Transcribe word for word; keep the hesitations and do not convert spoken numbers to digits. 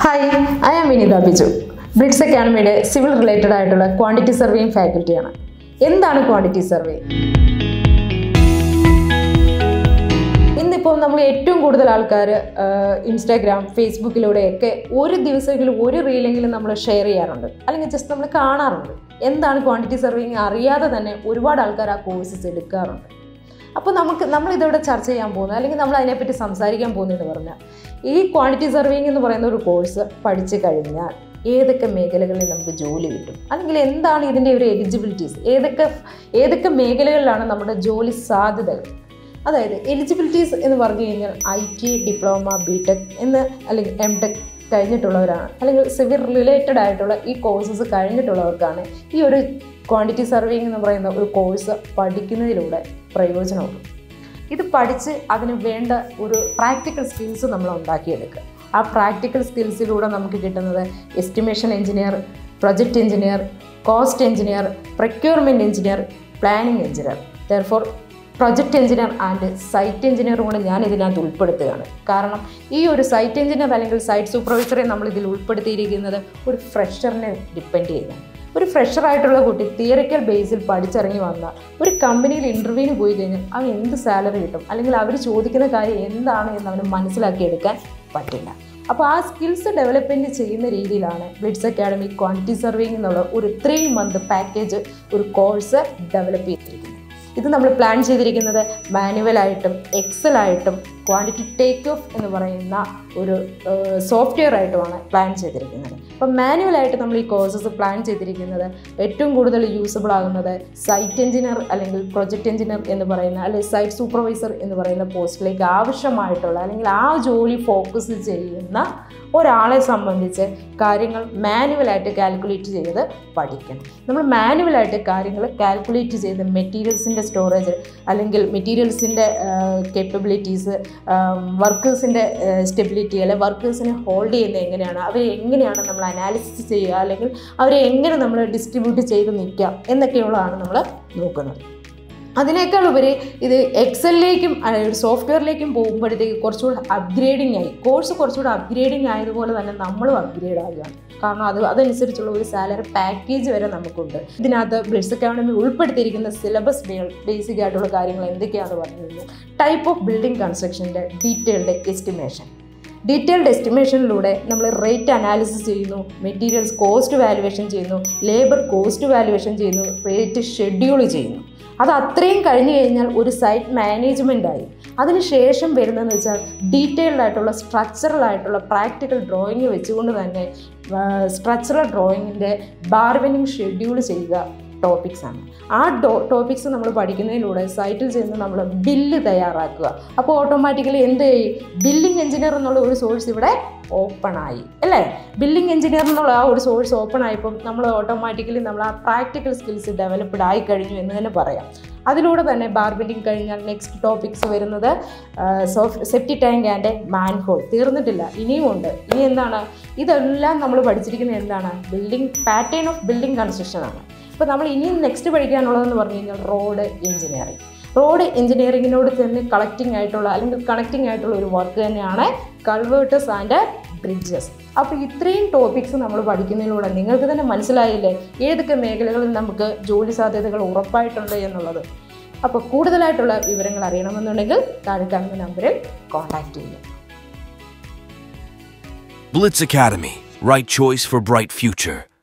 Hi, I am Vinitha Biju. Blitz Academy civil related quantity surveying faculty. What is quantity survey? ഇപ്പോൾ നമ്മൾ ഏറ്റവും കൂടുതൽ ആൾക്കാർ Instagram ഫേസ്ബുക്കിലൂടെയൊക്കെ ഒരു ദിവസമെങ്കിലും ഒരു റീലെങ്കിലും നമ്മൾ ഷെയർ ചെയ്യാറുണ്ട് അല്ലെങ്കിൽ ജസ്റ്റ് നമ്മൾ കാണാറുണ്ട്. എന്താണ് ക്വാണ്ടിറ്റി സർവേയിങ് അറിയാതെ തന്നെ ഒരുപാട് ആൾക്കാർ ആ കോഴ്സസ് എടുക്കാറുണ്ട്. അപ്പോൾ നമുക്ക് നമ്മൾ ഇതോടെ ചർച്ച ചെയ്യാൻ പോകുന്നത് അല്ലെങ്കിൽ നമ്മൾ അതിനെപ്പറ്റി സംസാരിക്കാൻ പോകുന്നതെന്ന് പറഞ്ഞാൽ ഈ ക്വാണ്ടിറ്റി സർവേയിങ് എന്ന് പറയുന്ന ഒരു കോഴ്സ് പഠിച്ചു കഴിഞ്ഞാൽ ഏതൊക്കെ മേഖലകളിൽ നമുക്ക് ജോലി കിട്ടും അല്ലെങ്കിൽ എന്താണ് ഇതിൻ്റെ ഒരു എലിജിബിലിറ്റീസ്, ഏതൊക്കെ ഏതൊക്കെ മേഖലകളിലാണ് നമ്മുടെ ജോലി സാധ്യതകൾ. അതായത് എലിജിബിലിറ്റീസ് എന്ന് പറഞ്ഞു കഴിഞ്ഞാൽ I T, diploma, B tech എന്ന് അല്ലെങ്കിൽ എം ടെക് കഴിഞ്ഞിട്ടുള്ളവരാണ് അല്ലെങ്കിൽ സിവിൽ റിലേറ്റഡ് ആയിട്ടുള്ള ഈ കോഴ്സസ് കഴിഞ്ഞിട്ടുള്ളവർക്കാണ് ഈ ഒരു ക്വാണ്ടിറ്റി സർവേയിങ് എന്ന് പറയുന്ന ഒരു കോഴ്സ് പഠിക്കുന്നതിലൂടെ പ്രയോജനമുള്ളൂ. ഇത് പഠിച്ച് അതിന് വേണ്ട ഒരു പ്രാക്ടിക്കൽ സ്കിൽസ് നമ്മൾ ഉണ്ടാക്കിയെടുക്കുക. ആ പ്രാക്ടിക്കൽ സ്കിൽസിലൂടെ നമുക്ക് കിട്ടുന്നത് estimation engineer, project engineer, cost engineer, procurement engineer, planning engineer. Therefore project engineer and site എഞ്ചിനീയറും കൂടെ ഞാൻ ഇതിനകത്ത് ഉൾപ്പെടുത്തുകയാണ്. കാരണം ഈ ഒരു സൈറ്റ് എഞ്ചിനീയർ അല്ലെങ്കിൽ സൈറ്റ് സൂപ്പർവൈസറെ നമ്മൾ ഇതിൽ ഉൾപ്പെടുത്തിയിരിക്കുന്നത് ഒരു ഫ്രഷറിനെ ഡിപ്പെൻഡ് ചെയ്യുന്നു. ഒരു ഫ്രഷറായിട്ടുള്ള കുട്ടി തിയറിക്കൽ ബേസിൽ പഠിച്ചിറങ്ങി വന്നാൽ ഒരു കമ്പനിയിൽ ഇൻ്റർവ്യൂവിന് പോയി കഴിഞ്ഞാൽ അവൻ എന്ത് സാലറി കിട്ടും അല്ലെങ്കിൽ അവർ ചോദിക്കുന്ന കാര്യം എന്താണ് എന്ന് അവന് മനസ്സിലാക്കിയെടുക്കാൻ പറ്റില്ല. അപ്പോൾ ആ സ്കിൽസ് ഡെവലപ്മെൻറ്റ് ചെയ്യുന്ന രീതിയിലാണ് ബ്ലിറ്റ്സ് അക്കാഡമി ക്വാണ്ടിറ്റി സർവേയിങ് എന്നുള്ള ഒരു ത്രീ മന്ത് പാക്കേജ് ഒരു കോഴ്സ് ഡെവലപ്പ് ചെയ്തിരിക്കുന്നത്. ഇത് നമ്മൾ പ്ലാൻ ചെയ്തിരിക്കുന്നത് മാനുവലായിട്ടും എക്സലായിട്ടും ക്വാണ്ടിറ്റി ടേക്ക് ഓഫ് എന്ന് പറയുന്ന ഒരു സോഫ്റ്റ്വെയർ ആയിട്ടുമാണ് പ്ലാൻ ചെയ്തിരിക്കുന്നത്. അപ്പം മാനുവലായിട്ട് നമ്മൾ ഈ കോഴ്സസ് പ്ലാൻ ചെയ്തിരിക്കുന്നത് ഏറ്റവും കൂടുതൽ യൂസബിൾ ആകുന്നത് സൈറ്റ് എഞ്ചിനീയർ അല്ലെങ്കിൽ പ്രൊജക്റ്റ് എഞ്ചിനീയർ എന്ന് പറയുന്ന അല്ലെങ്കിൽ സൈറ്റ് സൂപ്പർവൈസർ എന്ന് പറയുന്ന പോസ്റ്റിലേക്ക് ആവശ്യമായിട്ടുള്ള അല്ലെങ്കിൽ ആ ജോലി ഫോക്കസ് ചെയ്യുന്ന ഒരാളെ സംബന്ധിച്ച് കാര്യങ്ങൾ മാനുവലായിട്ട് കാൽക്കുലേറ്റ് ചെയ്ത് പഠിക്കണം. നമ്മൾ മാനുവലായിട്ട് കാര്യങ്ങൾ കാൽക്കുലേറ്റ് ചെയ്ത് മെറ്റീരിയൽസിൻ്റെ സ്റ്റോറേജ് അല്ലെങ്കിൽ മെറ്റീരിയൽസിൻ്റെ കേപ്പബിലിറ്റീസ്, വർക്കേഴ്സിൻ്റെ സ്റ്റെബിലിറ്റി അല്ലെങ്കിൽ വർക്കേഴ്സിനെ ഹോൾഡ് ചെയ്യുന്നത് എങ്ങനെയാണ്, അവരെ എങ്ങനെയാണ് നമ്മൾ അനാലിസിസ് ചെയ്യുക അല്ലെങ്കിൽ അവരെ എങ്ങനെ നമ്മൾ ഡിസ്ട്രിബ്യൂട്ട് ചെയ്ത് നിൽക്കാം എന്നൊക്കെയുള്ളതാണ് നമ്മൾ നോക്കുന്നത്. അതിനേക്കാൾ ഉപരി ഇത് എക്സലിലേക്കും ഒരു സോഫ്റ്റ്വെയറിലേക്കും പോകുമ്പോഴത്തേക്ക് കുറച്ചുകൂടി അപ്ഗ്രേഡിങ് ആയി കോഴ്സ് കുറച്ചുകൂടി അപ്ഗ്രേഡിങ് ആയതുപോലെ തന്നെ നമ്മളും അപ്ഗ്രേഡ് ആകുകയാണ്. കാരണം അത് അതനുസരിച്ചുള്ള ഒരു സാലറി പാക്കേജ് വരെ നമുക്കുണ്ട്. ഇതിനകത്ത് ബ്ലിറ്റ്സ് അക്കാഡമി ഉൾപ്പെടുത്തിയിരിക്കുന്ന സിലബസ് ബേസിക് ആയിട്ടുള്ള കാര്യങ്ങൾ എന്തൊക്കെയാണെന്ന് പറഞ്ഞു കഴിഞ്ഞാൽ ടൈപ്പ് ഓഫ് ബിൽഡിംഗ് കൺസ്ട്രക്ഷൻ്റെ ഡീറ്റെയിൽഡ് എസ്റ്റിമേഷൻ. ഡീറ്റെയിൽഡ് എസ്റ്റിമേഷനിലൂടെ നമ്മൾ റേറ്റ് അനാലിസിസ് ചെയ്യുന്നു, മെറ്റീരിയൽസ് കോസ്റ്റ് വാലുവേഷൻ ചെയ്യുന്നു, ലേബർ കോസ്റ്റ് വാലുവേഷൻ ചെയ്യുന്നു, റേറ്റ് ഷെഡ്യൂൾ ചെയ്യുന്നു. അത് അത്രയും കഴിഞ്ഞ് കഴിഞ്ഞാൽ ഒരു സൈറ്റ് മാനേജ്മെൻറ്റായി. അതിന് ശേഷം വരുന്നതെന്ന് വെച്ചാൽ ഡീറ്റെയിൽഡ് ആയിട്ടുള്ള സ്ട്രക്ചറൽ ആയിട്ടുള്ള പ്രാക്ടിക്കൽ ഡ്രോയിങ് വെച്ചുകൊണ്ട് തന്നെ സ്ട്രക്ചറൽ ഡ്രോയിങ്ങിൻ്റെ ബാർഗനിങ് ഷെഡ്യൂൾ ചെയ്യുക ടോപ്പിക്സാണ്. ആ ഡോ ടോപ്പിക്സ് നമ്മൾ പഠിക്കുന്നതിലൂടെ സൈറ്റിൽ ചെന്ന് നമ്മൾ ബില്ല് തയ്യാറാക്കുക. അപ്പോൾ ഓട്ടോമാറ്റിക്കലി എന്ത് ചെയ്യും, ബില്ലിംഗ് എഞ്ചിനീയർ എന്നുള്ള ഒരു സോഴ്സ് ഇവിടെ ഓപ്പൺ ആയി അല്ലേ. ബില്ലിംഗ് എഞ്ചിനീയർ എന്നുള്ള ആ ഒരു സോഴ്സ് ഓപ്പൺ ആയപ്പോൾ നമ്മൾ ഓട്ടോമാറ്റിക്കലി നമ്മൾ ആ പ്രാക്ടിക്കൽ സ്കിൽസ് ഡെവലപ്ഡ് ആയി കഴിഞ്ഞു എന്ന് തന്നെ പറയാം. അതിലൂടെ തന്നെ ബാർബിൻഡിങ് കഴിഞ്ഞാൽ നെക്സ്റ്റ് ടോപ്പിക്സ് വരുന്നത് സെപ്റ്റി ടാങ്ക് ആൻഡ് മാൻഹോൾ. തീർന്നിട്ടില്ല, ഇനിയും ഉണ്ട്. ഇനി എന്താണ്, ഇതെല്ലാം നമ്മൾ പഠിച്ചിരിക്കുന്നത് എന്താണ്, building pattern of building construction ആണ്. ഇപ്പോൾ നമ്മൾ ഇനിയും നെക്സ്റ്റ് പഠിക്കാനുള്ളതെന്ന് പറഞ്ഞു കഴിഞ്ഞാൽ റോഡ് എഞ്ചിനീയറിംഗ്. റോഡ് എഞ്ചിനീയറിങ്ങിനോട് തന്നെ കളക്റ്റിംഗ് ആയിട്ടുള്ള അല്ലെങ്കിൽ കണക്റ്റിംഗ് ആയിട്ടുള്ള ഒരു വർക്ക് തന്നെയാണ് കൾവേർട്ടേഴ്സ് ആൻഡ് ബ്രിഡ്ജസ്. അപ്പോൾ ഇത്രയും ടോപ്പിക്സ് നമ്മൾ പഠിക്കുന്നതിലൂടെ നിങ്ങൾക്ക് തന്നെ മനസ്സിലായില്ലേ ഏതൊക്കെ മേഖലകളിൽ നമുക്ക് ജോലി സാധ്യതകൾ ഉറപ്പായിട്ടുണ്ട് എന്നുള്ളത്. അപ്പോൾ കൂടുതലായിട്ടുള്ള വിവരങ്ങൾ അറിയണമെന്നുണ്ടെങ്കിൽ താഴെ കാണുന്ന നമ്പറിൽ കോൺടാക്റ്റ് ചെയ്യുക. Blitz Academy, right choice for bright future.